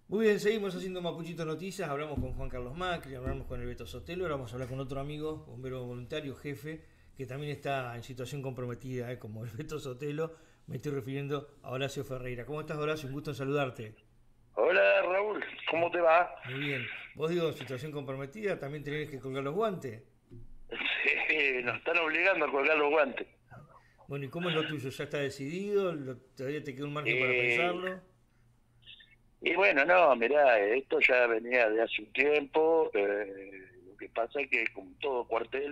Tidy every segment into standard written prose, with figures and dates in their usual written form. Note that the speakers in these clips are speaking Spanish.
Muy bien, seguimos haciendo Mapuchito Noticias, hablamos con Juan Carlos Macri, hablamos con el Beto Sotelo, ahora vamos a hablar con otro amigo, bombero voluntario, jefe, que también está en situación comprometida, como el Beto Sotelo. Me estoy refiriendo a Horacio Ferreira. ¿Cómo estás, Horacio? Un gusto en saludarte. Hola Raúl, ¿cómo te va? Muy bien. Vos digo, en situación comprometida, también tenés que colgar los guantes. Sí, nos están obligando a colgar los guantes. Bueno, ¿y cómo es lo tuyo? ¿Ya está decidido? ¿Todavía te queda un margen para Y, pensarlo? y bueno, no, mirá, esto ya venía de hace un tiempo. Lo que pasa es que como todo cuartel,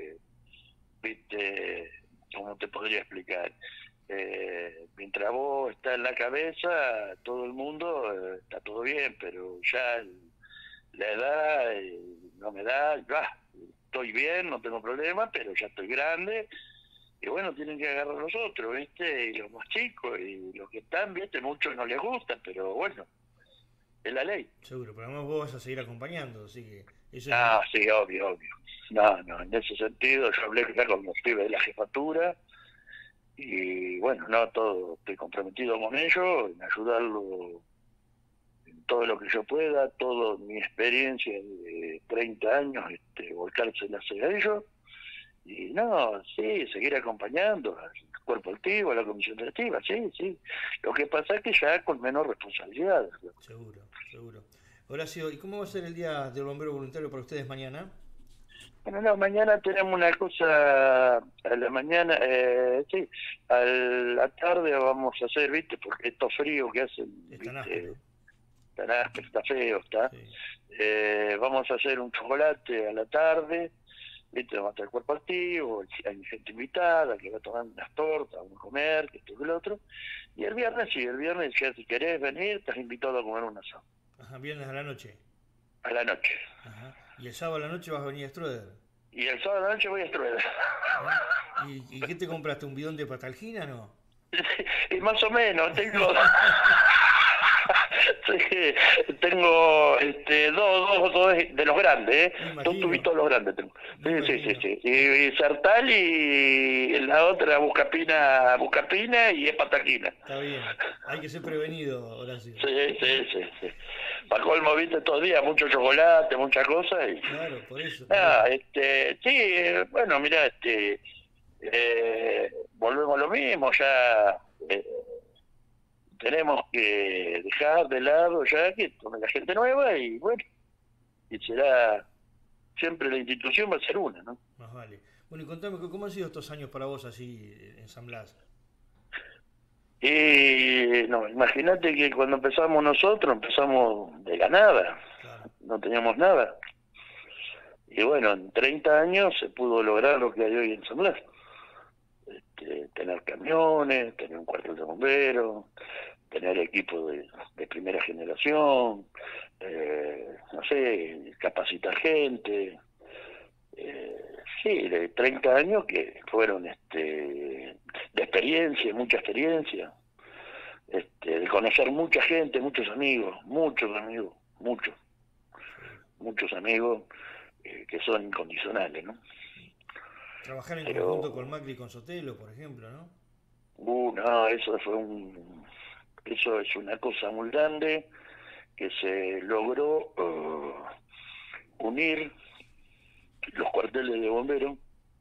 viste, ¿cómo te podría explicar? Mientras vos estás en la cabeza, todo el mundo está todo bien, pero ya la edad no me da, estoy bien, no tengo problema, pero ya estoy grande. Y bueno, tienen que agarrar los otros, ¿viste? Y los más chicos, y los que están, ¿viste? Muchos no les gusta, pero bueno, es la ley. Seguro, pero además vos vas a seguir acompañando, así que eso es... Ah, sí, obvio, obvio. No, no, en ese sentido yo hablé ya con los pibes de la jefatura, y bueno, no, todo, estoy comprometido con ellos, en ayudarlo en todo lo que yo pueda, toda mi experiencia de 30 años, volcárselas a ellos. Y no, sí, seguir acompañando al cuerpo activo, a la comisión directiva, sí, sí. Lo que pasa es que ya con menos responsabilidad. Seguro, seguro. Horacio, ¿y cómo va a ser el día del bombero voluntario para ustedes mañana? Bueno, no, mañana tenemos una cosa a la mañana, sí, a la tarde vamos a hacer, ¿viste? Porque estos fríos que hacen, Es tan ¿viste? áspero. Tan áspero, está feo, está. Sí. Vamos a hacer un chocolate a la tarde, ¿viste? Vamos a estar el cuerpo activo, hay gente invitada que va a tomar unas tortas, vamos a comer, que esto y que lo otro. Y el viernes, sí, el viernes ya si querés venir, estás invitado a comer un asado. Ajá, viernes a la noche. A la noche. Ajá. Y el sábado a la noche vas a venir a Stroeder. Y el sábado a la noche voy a Estrueda. ¿Eh? ¿Y qué te compraste? ¿Un bidón de patalgina, no? Y más o menos, tengo... Sí, tengo dos de los grandes, Me dos imagino, tubitos de los grandes tengo. me Sí, sí, sí, imagino. sí. Y Sartal y la otra Buscapina y es Pataquina. Está bien. Hay que ser prevenido, Horacio. Sí, sí, sí, sí. Para colmo, viste, estos días, mucho chocolate, muchas cosas. Y, Claro, por eso, por eso. nada, sí, bueno, mira, volvemos a lo mismo, ya tenemos que dejar de lado ya que tome la gente nueva y bueno, y será, siempre la institución va a ser una, ¿no? Más vale. Bueno, y contame, ¿cómo han sido estos años para vos así en San Blas? Y no, imagínate que cuando empezamos nosotros, empezamos de la nada, Claro. no teníamos nada. Y bueno, en 30 años se pudo lograr lo que hay hoy en San Blas. Tener camiones, tener un cuartel de bomberos, tener equipo de primera generación, no sé, capacitar gente. Eh, sí, de 30 años que fueron de experiencia, mucha experiencia, de conocer mucha gente, muchos amigos, muchos, Seguro. muchos amigos que son incondicionales, ¿no? Trabajar en conjunto con Pero, Macri y con Sotelo, por ejemplo, ¿no? no, eso es una cosa muy grande que se logró unir los cuarteles de bomberos,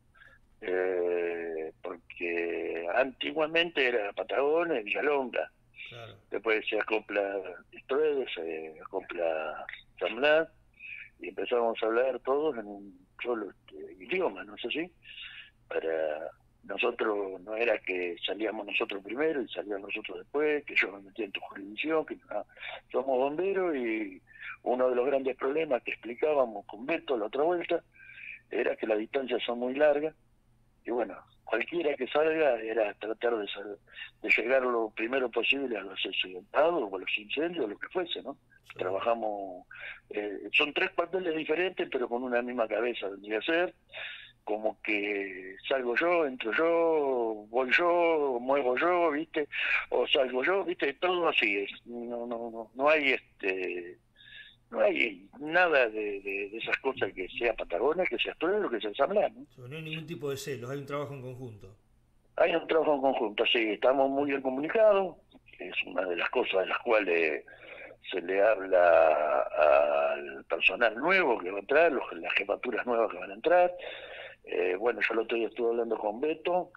porque antiguamente era Patagones, Villalonga, Claro. después se acopla Estruedo, se acopla San Blas, y empezamos a hablar todos en un solo idioma, ¿no es así? Para nosotros no era que salíamos nosotros primero y salíamos nosotros después, que yo me metía en tu jurisdicción, que no, somos bomberos y uno de los grandes problemas que explicábamos con Beto la otra vuelta era que las distancias son muy largas y bueno, cualquiera que salga era tratar de llegar lo primero posible a los accidentados o a los incendios, lo que fuese, ¿no? Seguro. Trabajamos, son tres cuarteles diferentes, pero con una misma cabeza vendría a ser, como que salgo yo, entro yo, voy yo, muevo yo, ¿viste? O salgo yo, ¿viste? Todo así es. No, no, no, no hay no hay nada de esas cosas que sea Patagonia, que sea Estudio, que sea San Blas, ¿no? No hay ningún tipo de celos, hay un trabajo en conjunto. Hay un trabajo en conjunto, sí, estamos muy bien comunicados, es una de las cosas de las cuales se le habla al personal nuevo que va a entrar, las jefaturas nuevas que van a entrar. Bueno, yo el otro día estuve hablando con Beto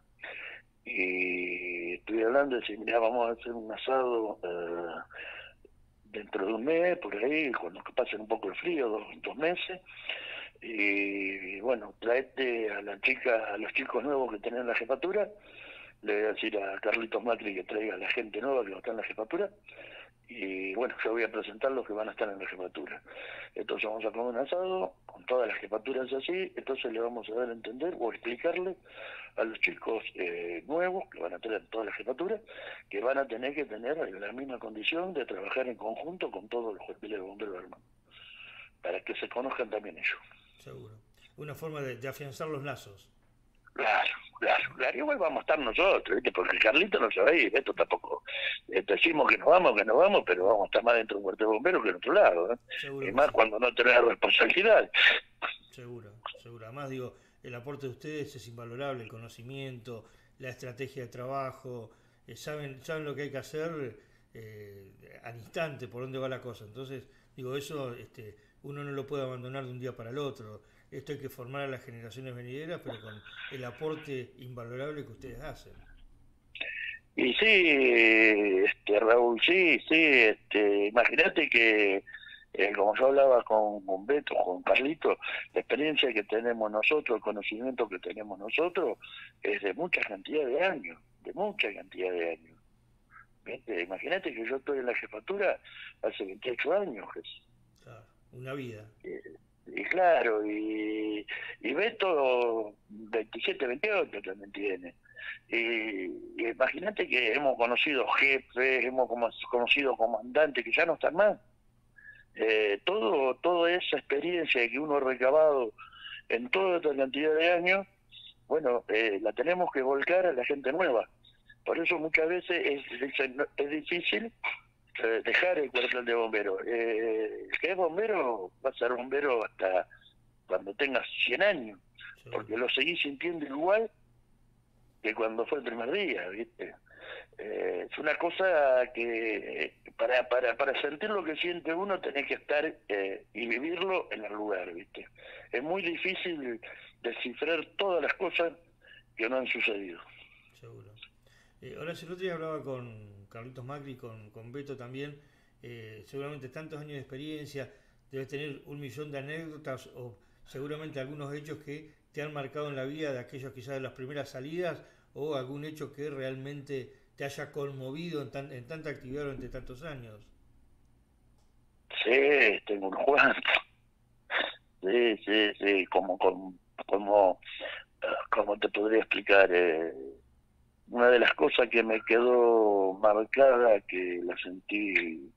y estuve hablando y decía, mira, vamos a hacer un asado dentro de un mes, por ahí, cuando pasen un poco el frío, dos meses. Y bueno, traete a la chica, a los chicos nuevos que tienen la jefatura. Le voy a decir a Carlitos Macri que traiga a la gente nueva que va a estar en la jefatura. Y bueno, yo voy a presentar los que van a estar en la jefatura. Entonces vamos a comer un asado con todas las jefaturas así. Entonces le vamos a dar a entender o explicarle a los chicos nuevos que van a tener todas las jefaturas que van a tener que tener la misma condición de trabajar en conjunto con todos los cuerpos de bomberos hermanos, para que se conozcan también ellos. Seguro. Una forma de afianzar los lazos. Claro. Igual vamos a estar nosotros, ¿viste? Porque el Carlito no se va a ir, esto tampoco. Decimos que nos vamos, pero vamos a estar más dentro de un cuartel de bomberos que en otro lado, ¿eh? Y más cuando no tenés responsabilidad. Seguro. Además, digo, el aporte de ustedes es invalorable, el conocimiento, la estrategia de trabajo, saben lo que hay que hacer al instante, por dónde va la cosa. Entonces, digo, eso uno no lo puede abandonar de un día para el otro. Esto hay que formar a las generaciones venideras, pero con el aporte invalorable que ustedes hacen. Y sí, Raúl, sí, imagínate que, como yo hablaba con Beto, con Carlito, la experiencia que tenemos nosotros, el conocimiento que tenemos nosotros, es de mucha cantidad de años. ¿Viste? Imagínate que yo estoy en la jefatura hace 28 años. Claro, una vida. Y claro, y Beto 27, 28 también tiene. Y imagínate que hemos conocido jefes, hemos conocido comandantes que ya no están más. Toda esa experiencia que uno ha recabado en toda esta cantidad de años, bueno, la tenemos que volcar a la gente nueva. Por eso muchas veces es difícil dejar el cuartel de bombero. El que es bombero va a ser bombero hasta cuando tengas 100 años, porque lo seguís sintiendo igual que cuando fue el primer día, ¿viste? Es una cosa que para sentir lo que siente uno tenés que estar y vivirlo en el lugar, ¿viste? Es muy difícil descifrar todas las cosas que no han sucedido. Seguro. Ahora, el otro día hablaba con Carlitos Macri, con Beto también. Seguramente tantos años de experiencia, debes tener 1.000.000 de anécdotas o seguramente algunos hechos que te han marcado en la vida, de aquellos quizás de las primeras salidas, o algún hecho que realmente te haya conmovido en tanta actividad durante tantos años. Sí, tengo unos cuantos. Sí, como te podría explicar, una de las cosas que me quedó marcada, que la sentí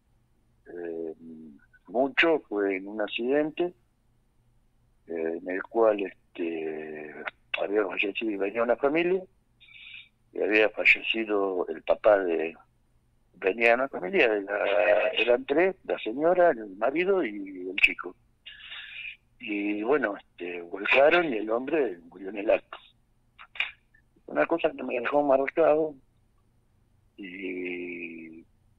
mucho, fue en un accidente en el cual había fallecido, venía una familia y había fallecido el papá venía una familia, eran tres, la señora, el marido y el chico. Y bueno, volcaron y el hombre murió en el acto. Una cosa que me dejó marcado, y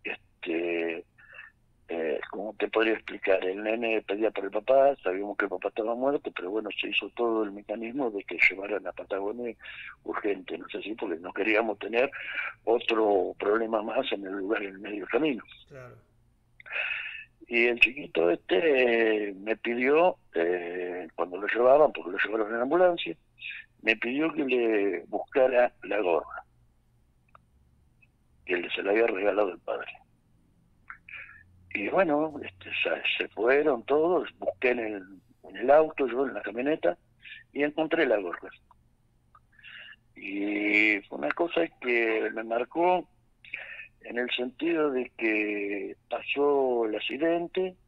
¿cómo te podría explicar? El nene pedía por el papá, sabíamos que el papá estaba muerto, pero bueno, se hizo todo el mecanismo de que llevaran a Patagonia urgente, no sé si porque no queríamos tener otro problema más en el lugar, en el medio del camino. Claro. Y el chiquito me pidió, cuando lo llevaban, porque lo llevaron en ambulancia, me pidió que le buscara la gorra, que se la había regalado el padre. Y bueno, se fueron todos, busqué en el auto, yo en la camioneta, y encontré la gorra. Y fue una cosa que me marcó en el sentido de que pasó el accidente,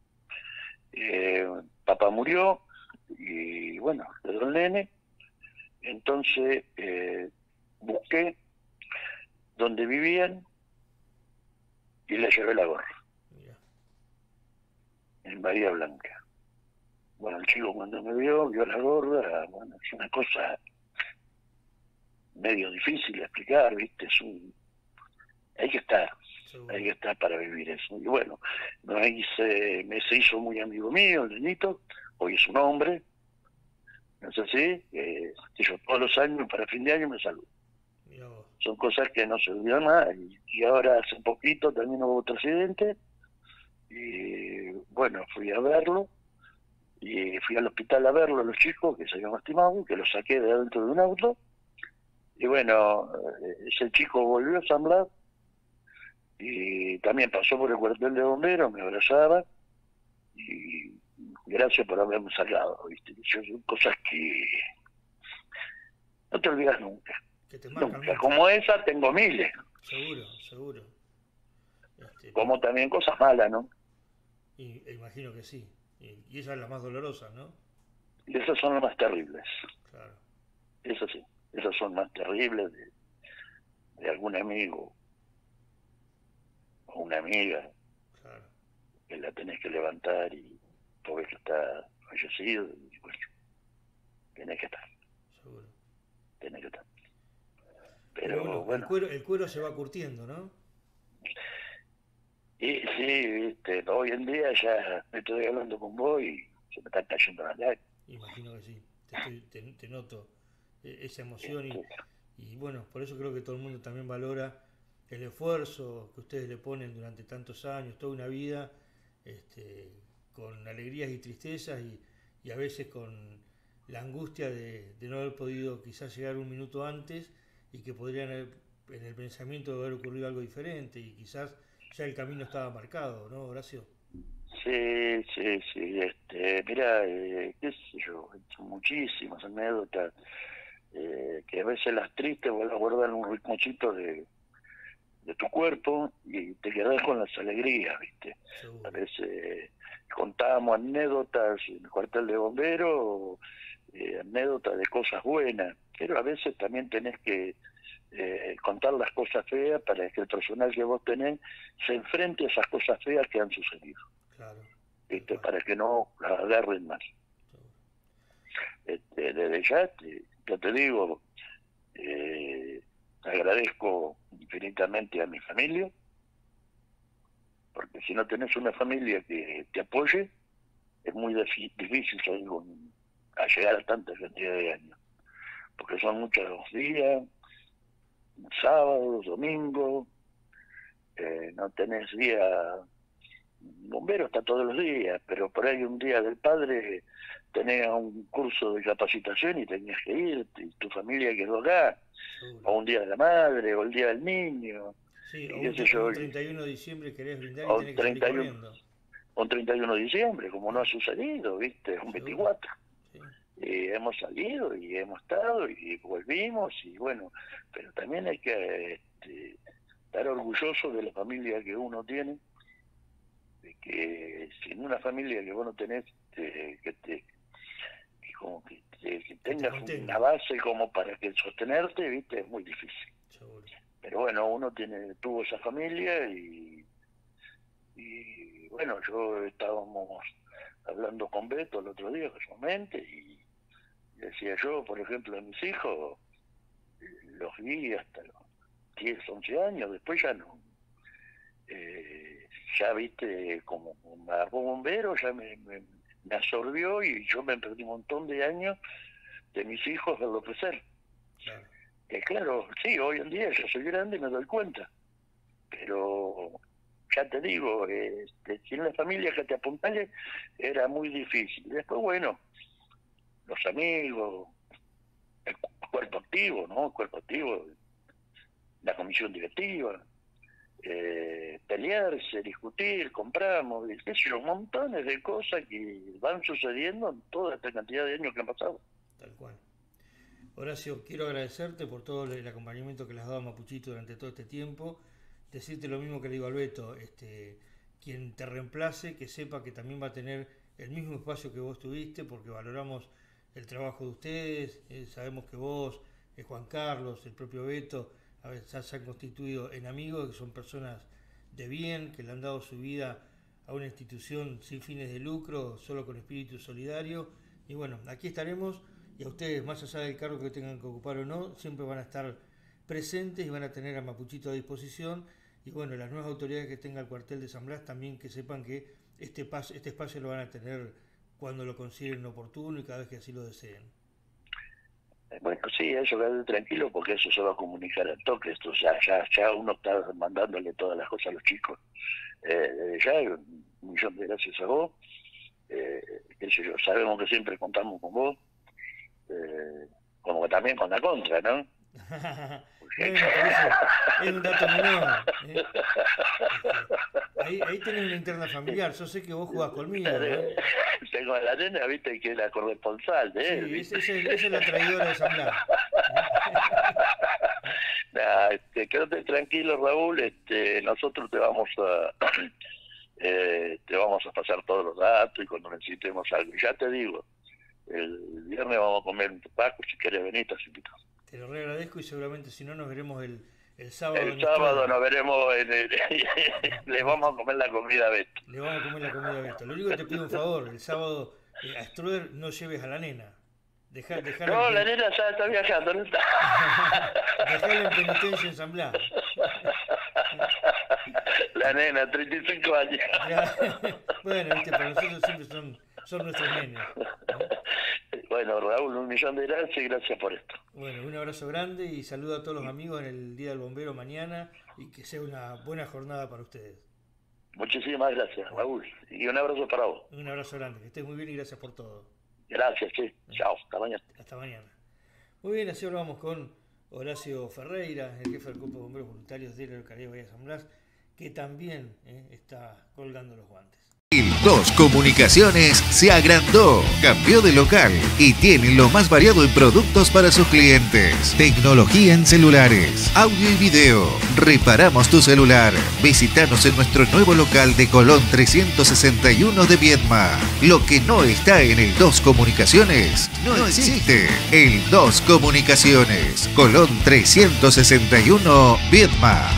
papá murió, y bueno, quedó el nene. Entonces busqué donde vivían y le llevé la gorra. Mira. En Bahía Blanca. Bueno, el chico cuando me vio la gorra, bueno, es una cosa medio difícil de explicar, ¿viste? Hay que estar. seguro. hay que estar para vivir eso. Y bueno, se hizo muy amigo mío, el Nenito, hoy es un hombre, no sé si, que yo todos los años, para fin de año me saludo. Mirá vos. Son cosas que no se olvidan más, y ahora hace poquito también hubo otro accidente, y bueno, fui a verlo, y fui al hospital a verlo a los chicos que se habían lastimado, que los saqué de adentro de un auto, y bueno, ese chico volvió a San Blas, y también pasó por el cuartel de bomberos, me abrazaba, y gracias por haberme sacado, ¿viste? Son cosas que no te olvidas nunca, Que te marcan nunca. mucho. Como esa tengo miles, Seguro, seguro. Pero, como también cosas malas, ¿no? imagino que sí. Y esa es la más dolorosa, ¿no? Y esas son las más terribles, Claro, esas sí, esas son más terribles de algún amigo o una amiga claro, que la tenés que levantar y porque que está fallecido, y bueno, tenés que estar, seguro. tenés que estar. Pero Pero bueno, bueno, el cuero se va curtiendo, ¿no? y sí, viste, hoy en día ya estoy hablando con vos y se me están cayendo las lágrimas. Imagino que sí. Te noto esa emoción Este, y bueno, por eso creo que todo el mundo también valora el esfuerzo que ustedes le ponen durante tantos años, toda una vida, este, con alegrías y tristezas y a veces con la angustia de no haber podido quizás llegar un minuto antes y que podrían haber, en el pensamiento haber ocurrido algo diferente y quizás ya el camino estaba marcado, ¿no, Horacio? sí, sí, sí, mira, qué sé yo, son muchísimas anécdotas, que a veces las tristes vos las guardas en un rinconcito de tu cuerpo y te quedás con las alegrías, ¿viste? A Seguro. veces contábamos anécdotas en el cuartel de bomberos, anécdotas de cosas buenas, pero a veces también tenés que contar las cosas feas para que el personal que vos tenés se enfrente a esas cosas feas que han sucedido, Claro, tal ¿viste? cual. Para que no la agarren más. Seguro. Desde ya, ya te digo, agradezco infinitamente a mi familia, porque si no tenés una familia que te apoye, es muy difícil salir a llegar a tanta cantidad de años, porque son muchos días, sábados, domingos, no tenés día, bombero está todos los días, pero por ahí un día del padre tenés un curso de capacitación y tenías que ir, y tu familia quedó acá, Seguro. o un día de la madre, o el día del niño, Sí, y qué sé o yo, un 31 de diciembre querés brindar y o tenés que salir 31, corriendo. o un 31 de diciembre, como no ha sucedido, ¿viste? Un Seguro. 24. Sí, Hemos salido y hemos estado y volvimos y bueno, pero también hay que estar orgulloso de la familia que uno tiene, de que sin una familia que vos no tenés, que como que que te tengas una contenga. base como para que sostenerte, viste, es muy difícil. Seguro. Pero bueno, uno tuvo esa familia y bueno, yo estábamos hablando con Beto el otro día casualmente y decía yo, por ejemplo, a mis hijos, los vi hasta los 10 11 años, después ya no. Ya viste, como me agarró bombero, ya me absorbió y yo me perdí un montón de años de mis hijos verlo crecer. Claro. Claro, sí, hoy en día yo soy grande y me doy cuenta, pero ya te digo, sin la familia que te apuntale era muy difícil. Después, bueno, los amigos, el cuerpo activo, ¿no? El cuerpo activo, la comisión directiva, pelearse, discutir, compramos, qué sé yo, montones de cosas que van sucediendo en toda esta cantidad de años que han pasado. Tal cual. Horacio, quiero agradecerte por todo el acompañamiento que le has dado a Mapuchito durante todo este tiempo. Decirte lo mismo que le digo al Beto, quien te reemplace, que sepa que también va a tener el mismo espacio que vos tuviste, porque valoramos el trabajo de ustedes, sabemos que vos, Juan Carlos, el propio Beto, a veces se han constituido en amigos, que son personas de bien, que le han dado su vida a una institución sin fines de lucro, solo con espíritu solidario. Y bueno, aquí estaremos y a ustedes, más allá del cargo que tengan que ocupar o no, siempre van a estar presentes y van a tener a Mapuchito a disposición y bueno, las nuevas autoridades que tenga el cuartel de San Blas también que sepan que este espacio lo van a tener cuando lo consideren oportuno y cada vez que así lo deseen. Bueno, sí, eso quédate tranquilo porque eso se va a comunicar al toque. Esto ya uno está mandándole todas las cosas a los chicos. Ya, un millón de gracias a vos. Qué sé yo, sabemos que siempre contamos con vos. Como que también con la contra, ¿no? Bueno, es un dato menor. Ahí tenés una interna familiar. Yo sé que vos jugás conmigo, ¿no? Tengo a la nena, viste, que es la corresponsal de él. Sí, esa es la traidora de San Blas. Nah, quédate tranquilo, Raúl. Nosotros te vamos a pasar todos los datos y cuando necesitemos algo. Ya te digo, el viernes vamos a comer un tapaco. Si querés venir, estás invitado. Te lo re agradezco y seguramente si no nos veremos el sábado. El sábado nos veremos, le vamos a comer la comida a Beto. Le vamos a comer la comida a Beto. Lo único que te pido un favor, el sábado a Stroder no lleves a la nena. No, la nena ya está viajando, no está. Dejala en penitencia en San Blas. La nena, 35 años. Bueno, viste, para nosotros siempre son nuestros nenes. Bueno, Raúl, un millón de gracias y gracias por esto. Bueno, un abrazo grande y saludo a todos los amigos en el Día del Bombero mañana y que sea una buena jornada para ustedes. Muchísimas gracias, Raúl, y un abrazo para vos. Un abrazo grande, que estés muy bien y gracias por todo. Gracias, sí. Chao, hasta mañana. Hasta mañana. Muy bien, así hablamos con Horacio Ferreira, el jefe del Cuerpo de Bomberos Voluntarios de la localidad de Bahía San Blas, que también está colgando los guantes. El 2 Comunicaciones se agrandó, cambió de local y tiene lo más variado en productos para sus clientes. Tecnología en celulares, audio y video. Reparamos tu celular. Visítanos en nuestro nuevo local de Colón 361 de Viedma. Lo que no está en el 2 Comunicaciones no existe. El 2 Comunicaciones, Colón 361 Viedma.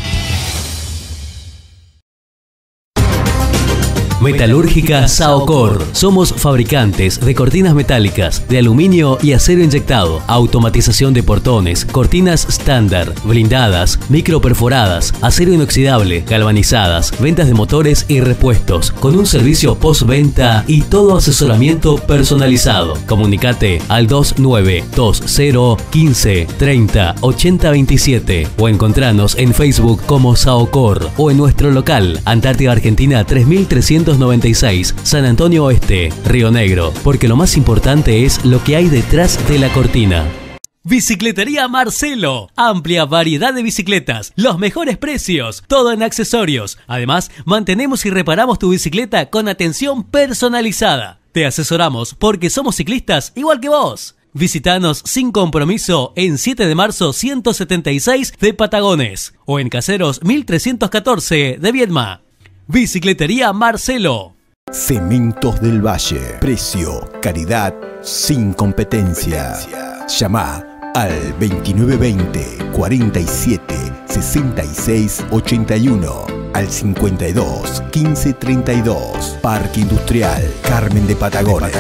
Metalúrgica Saocor. Somos fabricantes de cortinas metálicas, de aluminio y acero inyectado, automatización de portones, cortinas estándar, blindadas, microperforadas, acero inoxidable, galvanizadas, ventas de motores y repuestos, con un servicio postventa y todo asesoramiento personalizado. Comunicate al 2920 15 30 80 27 o encontranos en Facebook como Saocor o en nuestro local, Antártida Argentina 3396, San Antonio Oeste, Río Negro, porque lo más importante es lo que hay detrás de la cortina. Bicicletería Marcelo. Amplia variedad de bicicletas, los mejores precios, todo en accesorios. Además, mantenemos y reparamos tu bicicleta con atención personalizada. Te asesoramos porque somos ciclistas igual que vos. Visítanos sin compromiso en 7 de marzo 176 de Patagones o en Caseros 1314 de Viedma. Bicicletería Marcelo. Cementos del Valle. Precio, calidad, sin competencia. Llama al 2920 47 66 81, al 52 15 32. Parque Industrial Carmen de Patagones.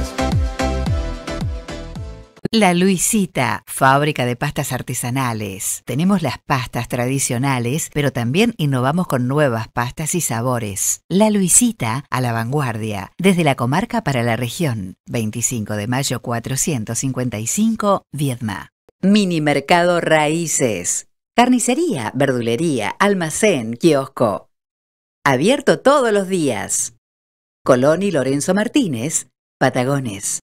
La Luisita, fábrica de pastas artesanales. Tenemos las pastas tradicionales, pero también innovamos con nuevas pastas y sabores. La Luisita, a la vanguardia, desde la comarca para la región. 25 de mayo 455, Viedma. Mini Mercado Raíces. Carnicería, verdulería, almacén, kiosco. Abierto todos los días. Colón y Lorenzo Martínez, Patagones.